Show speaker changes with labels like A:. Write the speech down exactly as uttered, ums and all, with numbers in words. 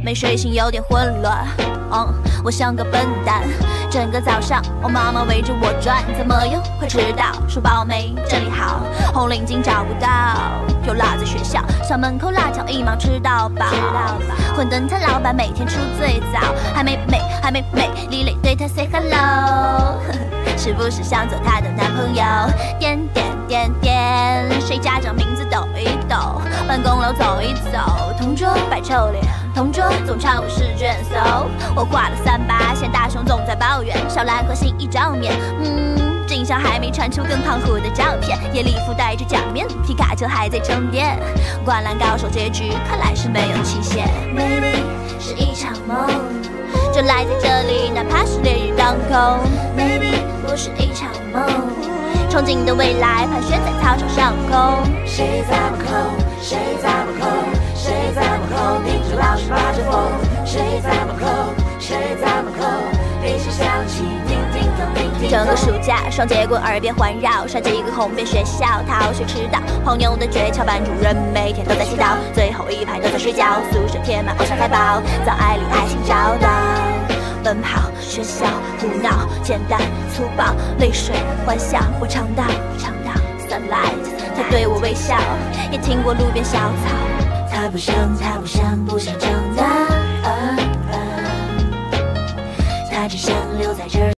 A: 没睡醒，有点混乱。嗯，我像个笨蛋，整个早上我妈妈围着我转，怎么又会迟到？书包没整理好，红领巾找不到，又落在学校校门口辣条，一忙吃到饱。混沌摊老板每天出最早，还没美，还没美，丽蕾对他 say hello。是不是想做她的男朋友？点点点点，谁家长名字抖一抖，办公楼走一走，同桌摆臭脸，同桌总唱我试卷馊。我挂了三八线，大雄总在抱怨，小蓝和新一照面，嗯，镜像还没传出更胖虎的照片，夜里附带着假面，皮卡丘还在充电，灌篮高手结局看来是没有期限。Maybe 是一场梦，就赖在这里，哪怕是烈日当空。Maybe 不是一场梦，憧憬的未来盘旋在操场上空。
B: 谁在门口？谁在门口？谁在门口？盯着老师把着风。谁在门口？谁在门口？铃声响起，叮叮当叮叮。
A: 整个暑假，双节棍耳边环绕，杀几个红遍学校，逃学迟到。朋友的诀窍，班主任每天都在祈祷，最后一排都在睡觉，宿舍贴满偶像海报，早爱里爱情找到。奔跑，喧嚣，胡闹，简单粗暴，泪水欢笑，我尝到，尝到 sunlight， 他对我微笑，也听过路边小草。
B: 他不想，他不想，不想长大，啊啊、他只想留在这儿。